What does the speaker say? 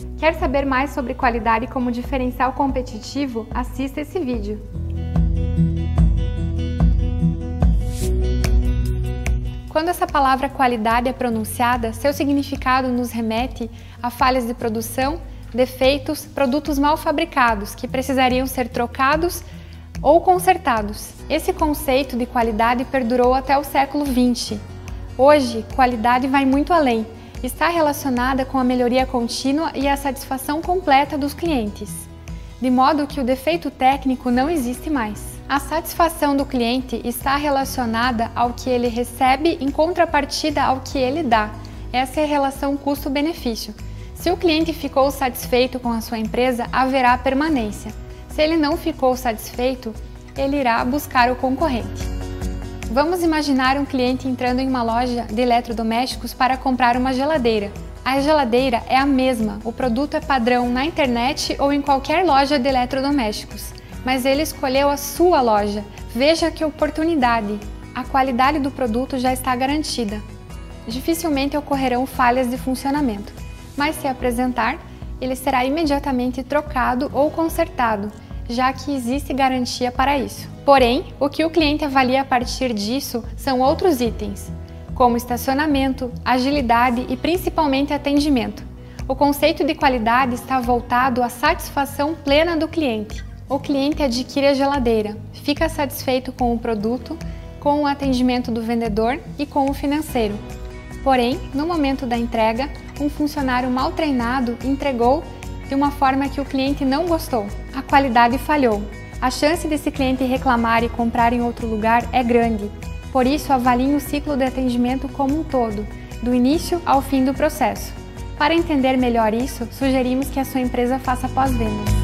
Quer saber mais sobre qualidade como diferencial competitivo? Assista esse vídeo. Quando essa palavra qualidade é pronunciada, seu significado nos remete a falhas de produção, defeitos, produtos mal fabricados que precisariam ser trocados ou consertados. Esse conceito de qualidade perdurou até o século XX. Hoje, qualidade vai muito além. Está relacionada com a melhoria contínua e a satisfação completa dos clientes, de modo que o defeito técnico não existe mais. A satisfação do cliente está relacionada ao que ele recebe em contrapartida ao que ele dá. Essa é a relação custo-benefício. Se o cliente ficou satisfeito com a sua empresa, haverá permanência. Se ele não ficou satisfeito, ele irá buscar o concorrente. Vamos imaginar um cliente entrando em uma loja de eletrodomésticos para comprar uma geladeira. A geladeira é a mesma, o produto é padrão na internet ou em qualquer loja de eletrodomésticos. Mas ele escolheu a sua loja. Veja que oportunidade! A qualidade do produto já está garantida. Dificilmente ocorrerão falhas de funcionamento, mas se apresentar, ele será imediatamente trocado ou consertado, já que existe garantia para isso. Porém, o que o cliente avalia a partir disso são outros itens, como estacionamento, agilidade e principalmente atendimento. O conceito de qualidade está voltado à satisfação plena do cliente. O cliente adquire a geladeira, fica satisfeito com o produto, com o atendimento do vendedor e com o financeiro. Porém, no momento da entrega, um funcionário mal treinado entregou de uma forma que o cliente não gostou. A qualidade falhou. A chance desse cliente reclamar e comprar em outro lugar é grande. Por isso, avalie o ciclo de atendimento como um todo, do início ao fim do processo. Para entender melhor isso, sugerimos que a sua empresa faça pós-venda.